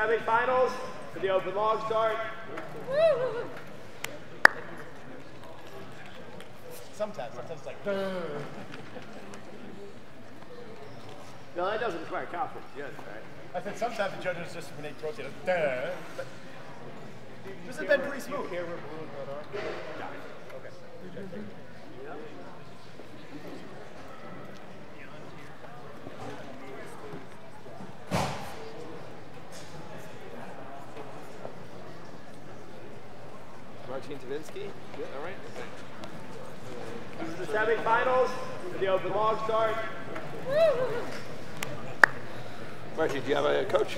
semifinals for the open long start. Sometimes it's like. No, that doesn't require confidence. Yes, right? I said sometimes the judges just when they rotate it. This has been pretty smooth. Got it. Okay. Marcin Tavinsky? Yeah, all right. Okay. This is the semifinals for the open long start. Marcin, do you have a coach?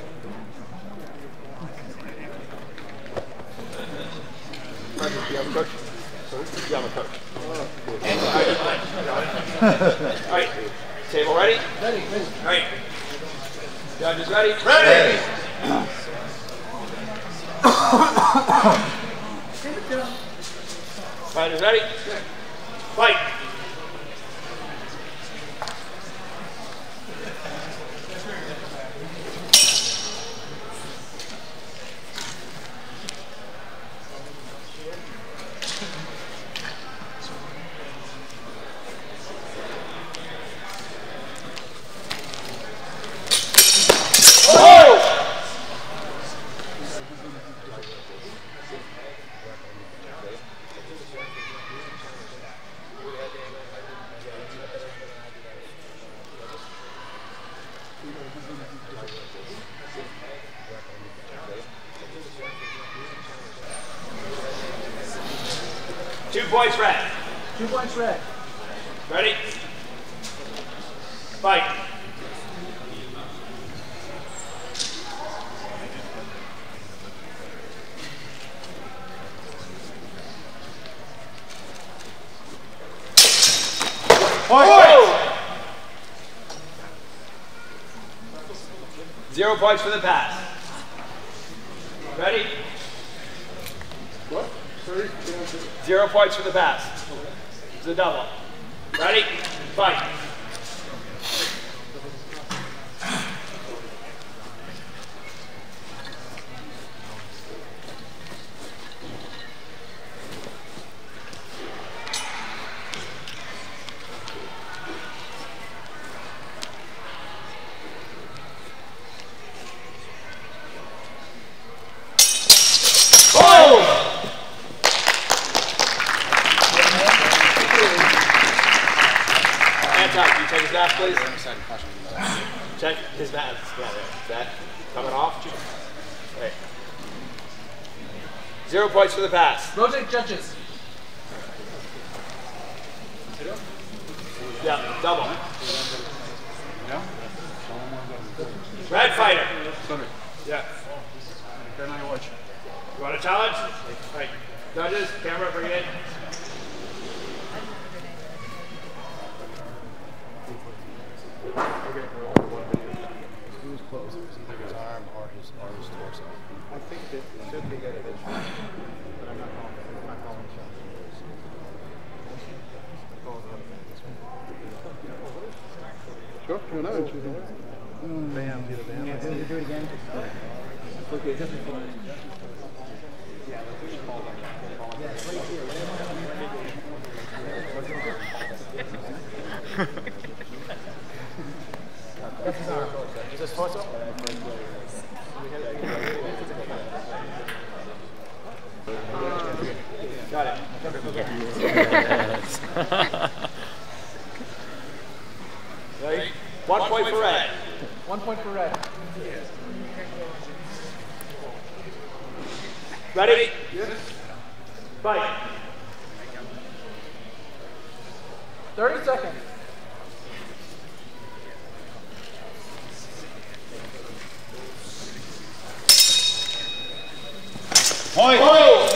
Marcin, do you have a coach? Do you have a coach? All right. Table ready? Ready. All right. Judges ready? Ready! Fighters ready? Fight! Points red. 2 points red. Ready? Fight. Point. 0 points for the pass. Ready? What? 0 points for the pass. It's a double. Ready? Fight. Please. Check his mat. Is that coming off? Wait. 0 points for the pass. Rotate judges. Yeah, double. Red fighter. Yeah. Then I watch. You want a challenge? All right. Judges, camera, bring it in. His arm or his torso. I think that it should be good eventually, but I'm not calling shots. Sure, you're not interested. Bam, get a bam. Yeah, do it again. Okay, just before. Yeah, it's right here. That's his arm. Is this torso? Got it. Yes. Ready? 1 point for red. 1 point for red. Ready? Yes. Fight. 30 seconds. Point. Oh!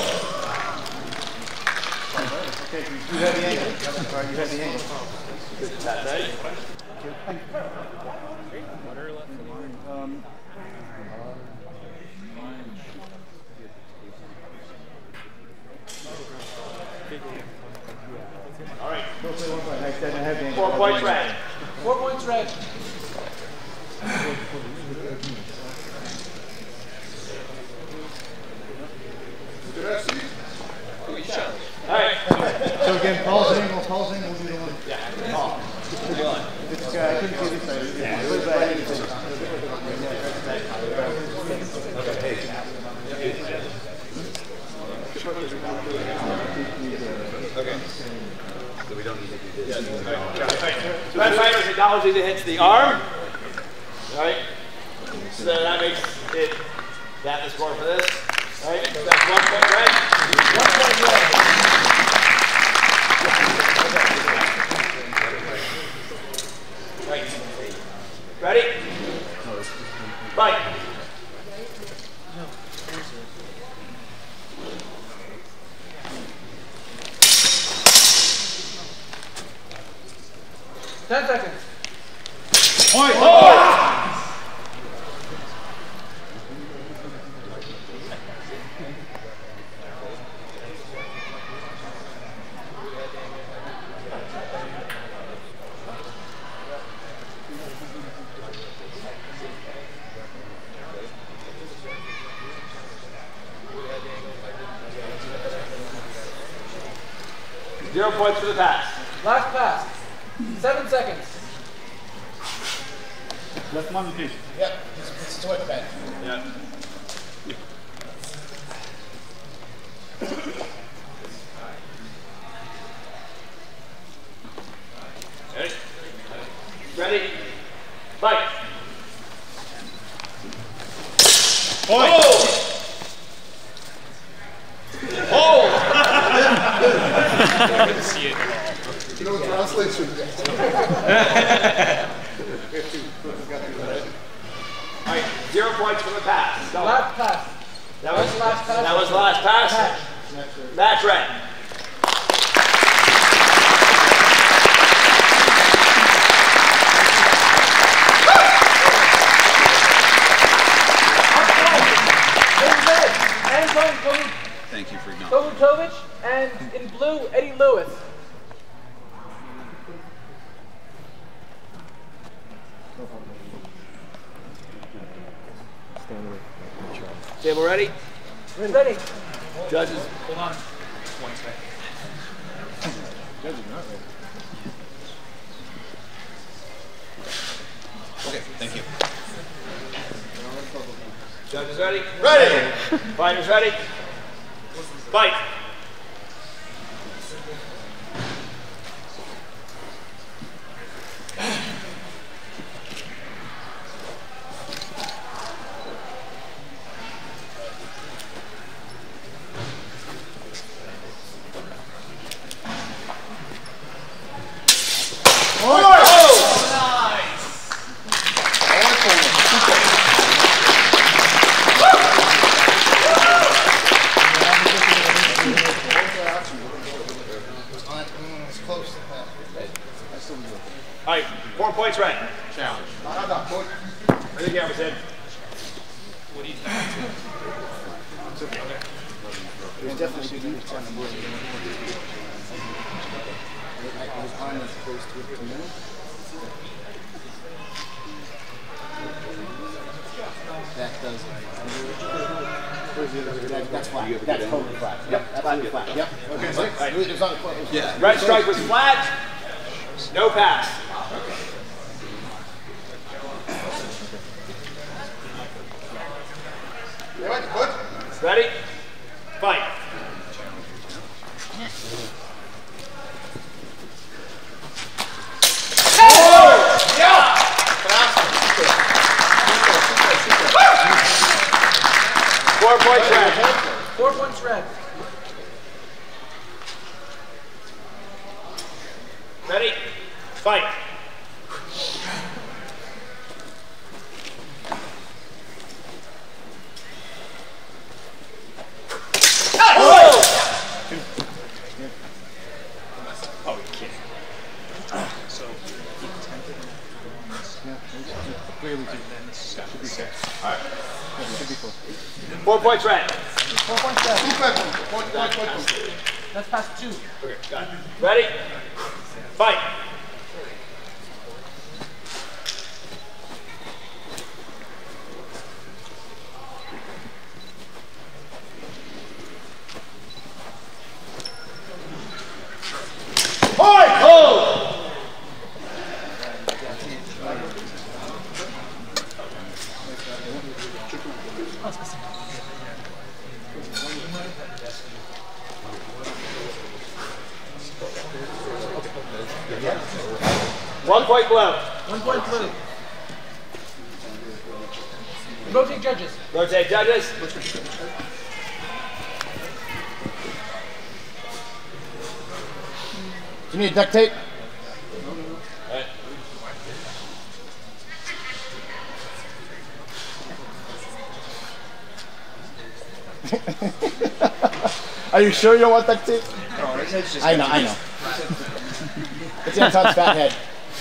Okay, you have the angle. You have the angle. That's right. All right. 4 points red. 4 points red. All right. So again, Paul's angle will be the one. Yeah. Paul. It's, I couldn't see this side. Yeah. Okay. So we don't need to do this. Red fighter's acknowledging the hits the arm. All right. So that makes it that the score for this. All right. So that's 1 point red. 1 point red. Right. Ready? Fight. Ten seconds. Point. Oh! Zero points for the pass. Last pass. 7 seconds. Left modification. Yep, it's toilet bed. Yeah. Okay. Ready? Fight. Point. Oh! Oh! I couldn't see it at all. You know what translation is? All right, 0 points for the pass. Go. Last pass. That was the last pass. That was the last pass. Match red. Thank you for acknowledging. Kovačević, and in blue, Eddie Lewis. Table ready? Ready. Judges. Hold on. 1 second. Judge is not ready. Okay, thank you. Judges ready? Ready! Fighters ready? Fight! All right, 4 points red. Challenge. I think I was in. What do you think? There's definitely should be a ton of boards. His arm is supposed to move. That does it. That's flat. That's totally flat. Yep, absolutely flat. Yep. Okay, so it was on the court. Yeah. Red strike was flat. No pass. Ready? Fight. Four points red. 4 points red. Ready? Fight. Oh, you kidding. So, Clearly, should be fair. all right. Should be full. 4 points red. 4 points red. That's pass 2. Okay, got it. Ready? Fight. 1 point blue. 1 point blue. Rotate judges. Rotate judges. Do you need duct tape? Right. Are you sure you don't want duct tape? No, it's just I know. It's Anton's fat head.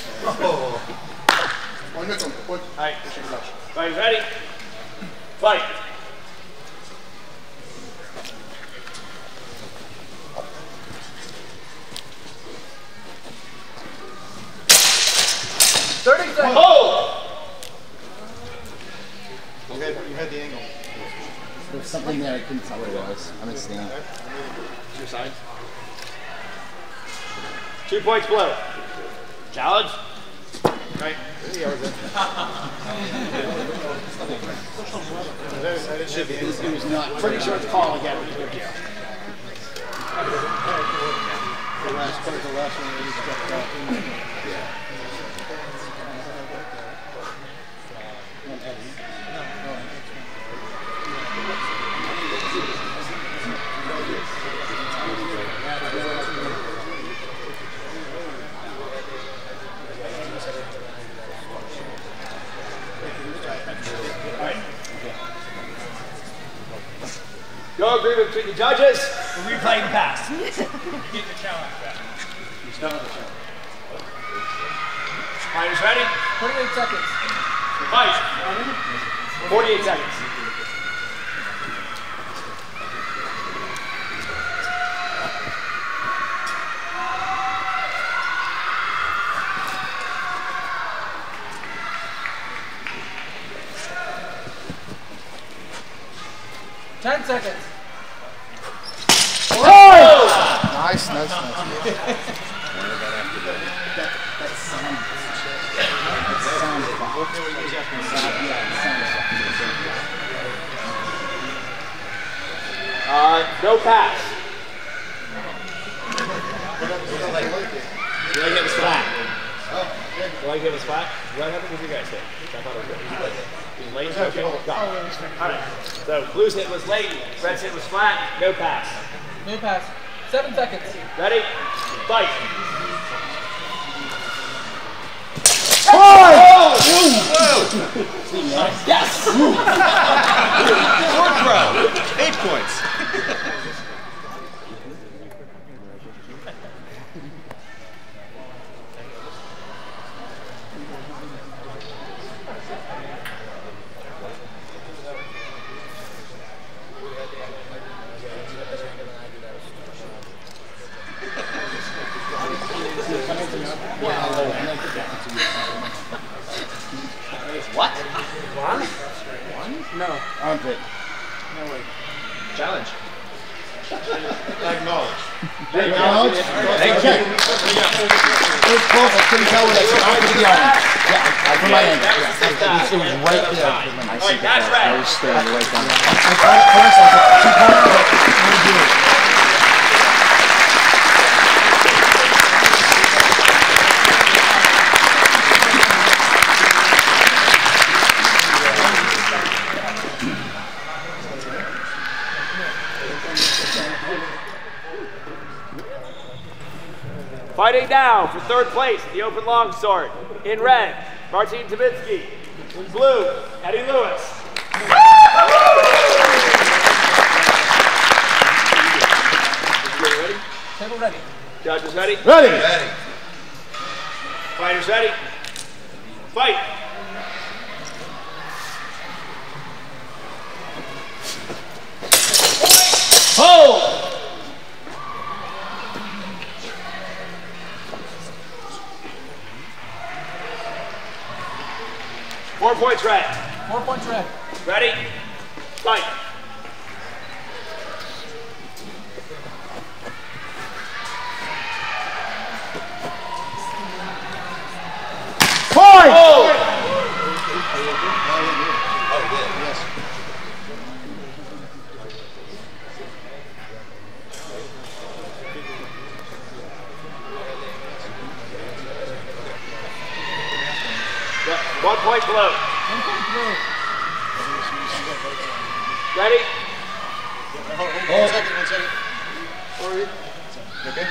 Point it on. Point. Alright. Fighters ready? Fight. Hold! You had the angle. There's something there I couldn't tell what it was. I'm gonna stand. Your side. 2 points blue. Challenge. Right. It should be. It was not. Pretty sure it's call again. The last one he stepped out. No agreement between the judges. We're replaying the past. Get the challenge back. Fighters ready? 28 seconds. Fight. 48 seconds. Ten seconds. Nice. No pass. You like him as flat? You like him as flat? What happened with you guys hit? I thought it was good. He was late? Okay. Got it. Alright. So blue's hit was late, red's hit was flat, no pass. No pass. 7 seconds. Ready? Fight. Yes! Fourth row. 8 points. What? No. Armpit. No way. Challenge. Acknowledge. Acknowledge? Okay. It was close. I couldn't tell what I said. Armpit to the arm. Yeah, from my angle. It was right there. I see That's right. I was staring away from it. I thought at first, I was like, keep going, but I'm going to do it. Fighting now for third place at the open longsword. In red, Martin Tabitsky. In blue, Eddie Lewis. Ready? Table ready. Judges ready? Ready. Fighters ready? Fight. Hold! Four points red. 4 points red. Ready? Fight. Point! Oh! 1 point blue. 1 point blue. Ready? One second. Sorry. Okay.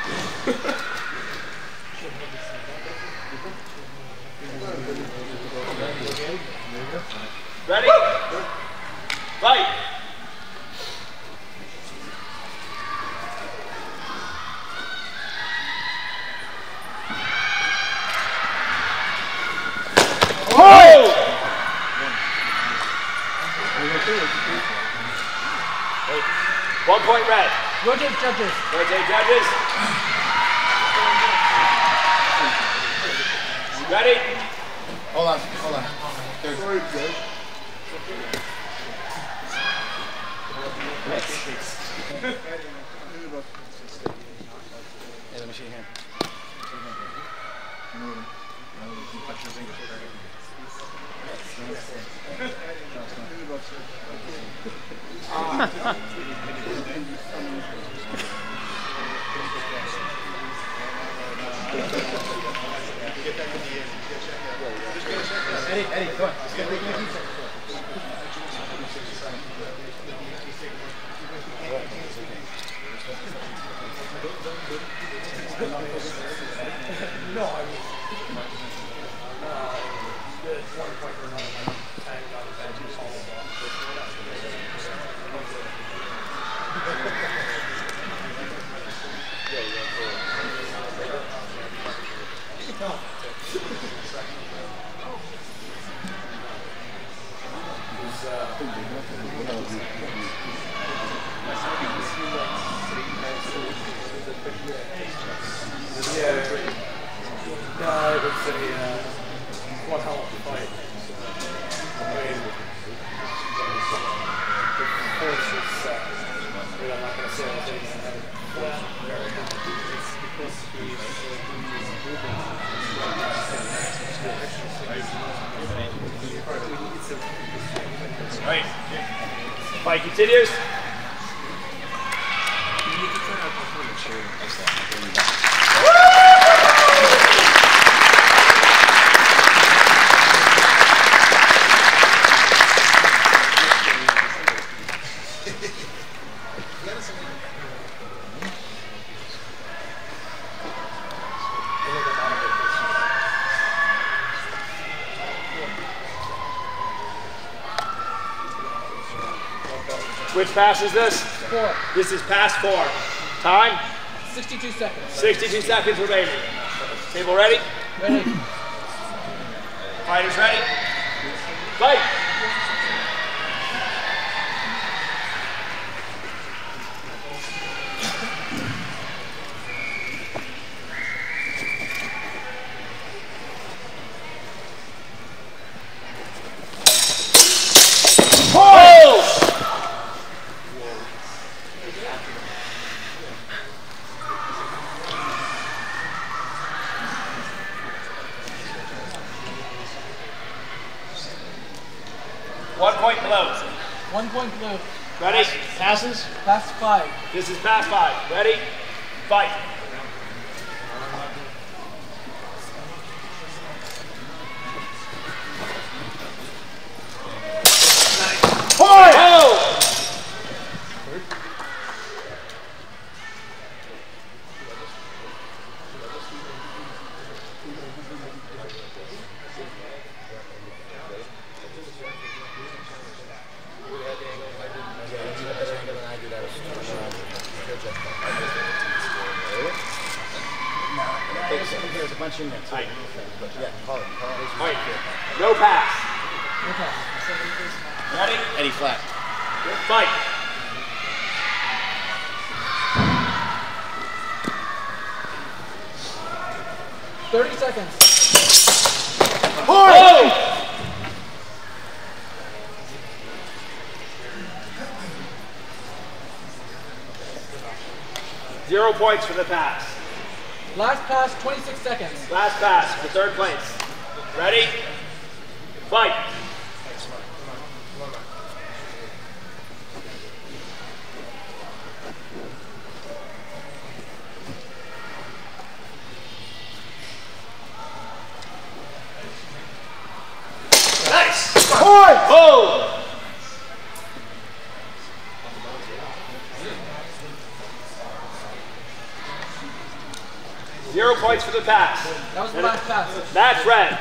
Ready? Fight! Oh! 1 point red. Rotate judges. Rotate judges. Ready? Hold on. Sorry, Judge. Hey, let me see your hand. Eddie, come on. Let's get the Right. Fight continues. Which pass is this? 4. This is pass 4. Time? 62 seconds. 62 seconds remaining. Table ready? Ready. Fighters ready? Fight! Close. 1 point blue. Ready? Passes? Pass 5. This is pass 5. Ready? Fight. Point! Oh! There's a bunch in there. Right. Yeah, call it. Right. No pass. Okay. Ready? Eddie flat. Fight. $30 seconds. Oh! 0 points for the pass. Last pass, 26 seconds. Last pass for 3rd place. Ready? Fight. 0 points for the pass. That was the last pass. Match red.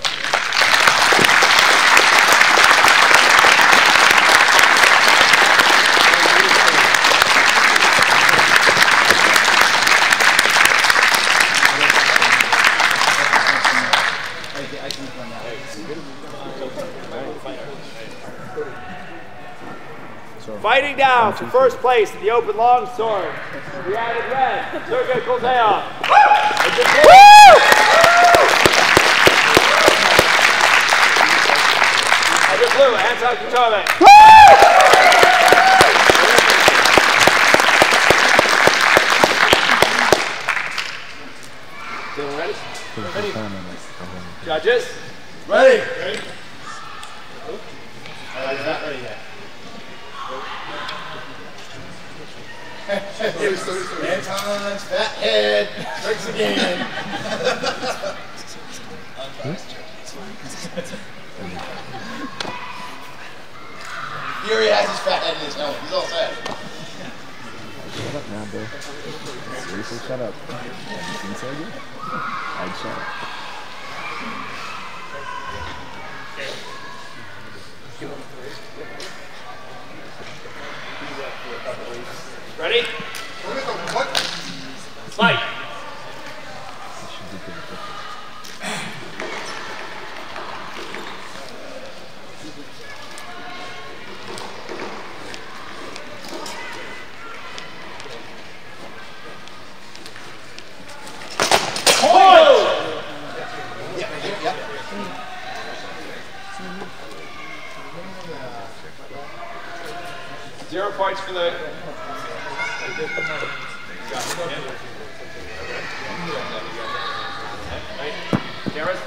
Fighting down to first place in the open long sword. We added red, Sergey Kolzeov. And the blue, Anton Kutovic. Ready? Judges? Ready? Anton's fat head strikes again. He already has his fat head in his helmet. He's all set. Shut up now, bro. Seriously, shut up. You say it? I'd shut up. Ready? Fight! Zero points for the... Gareth?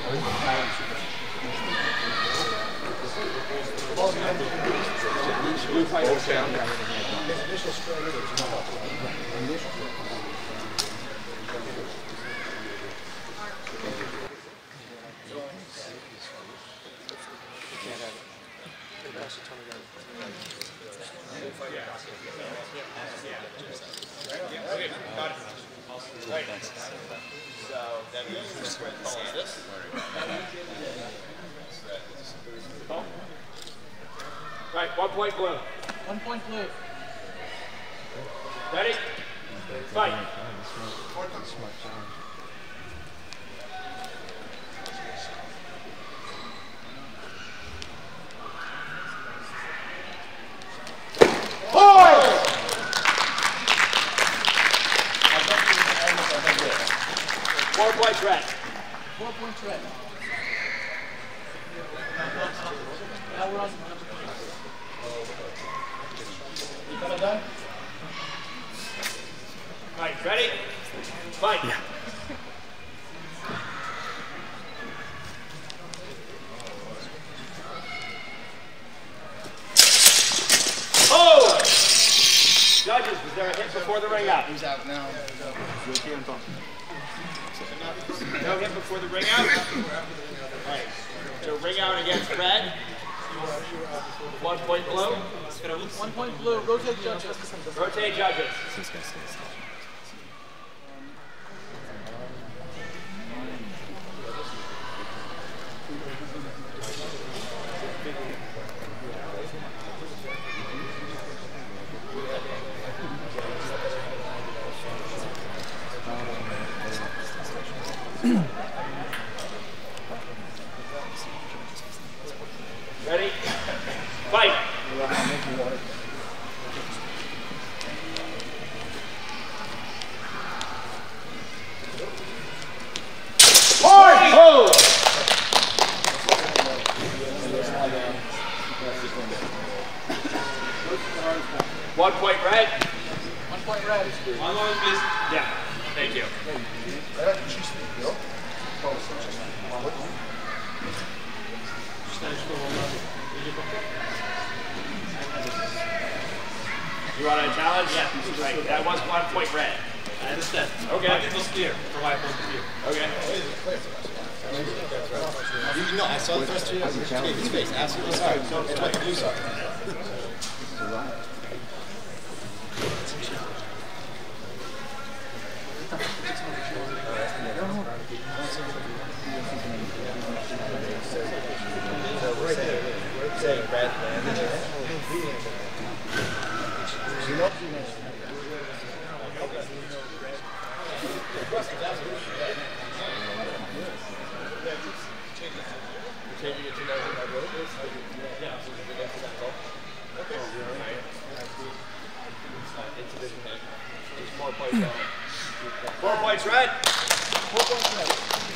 Right, 1 point blue. 1 point blue. Ready? Fight. Four points red. 4 points red. Now we're on. Done? Right, ready? Fight. Yeah. Oh! Judges, was there a hit before the ring out? Who's out now? No hit before the ring out? Right. So ring out against red. 1 point blue. 1 point blue. Rotate judges. Rotate judges. Ready? Fight! Oh! 1 point red. 1 point red. One moment, please. Yeah. Thank you. You want a challenge? Yeah. Right. That was 1 point red. I understand. Okay. I think it's clear for my point of view. Okay. No, I saw the first 2 his face. Absolutely sorry. It's what the blue saw. red. Changing it to now that I wrote this? Yeah, so we get to that goal. Okay. It's division head. There's 4 points down. 4 points red. 4 points red.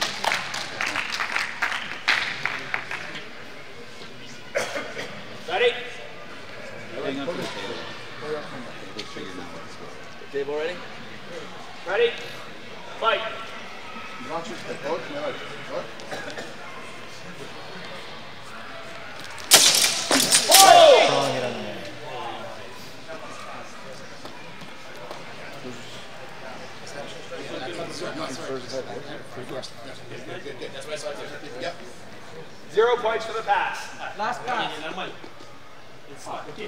Ready? Table ready? Ready? Fight. Launch it, coach. What? Strong hit on the head. Yep. 0 points for the pass. Last pass. It's all good.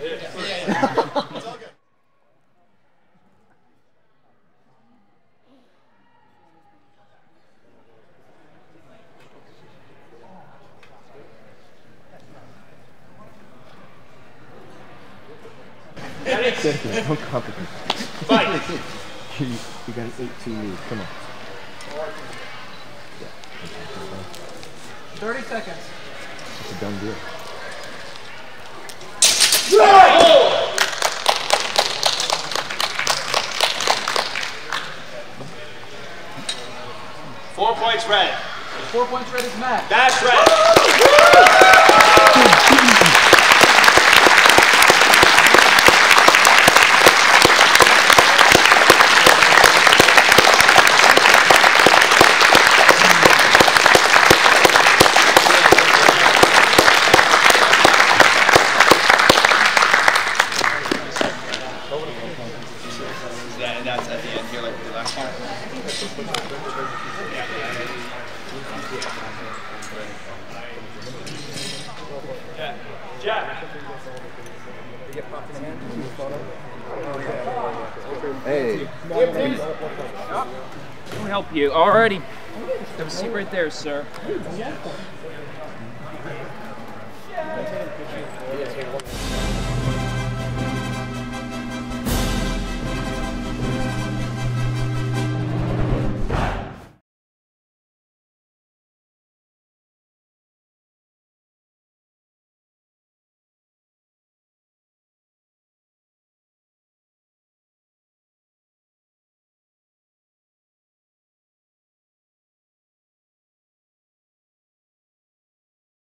Don't complicate. Fight. You got an 8-2 lead. Come on. 30 seconds. It's a done deal. Four points red. 4 points red is Matt. That's red. And that's at the end here like we did last year. Yeah. Jack. Hey. I'll help you. Alrighty. Have a seat right there, sir.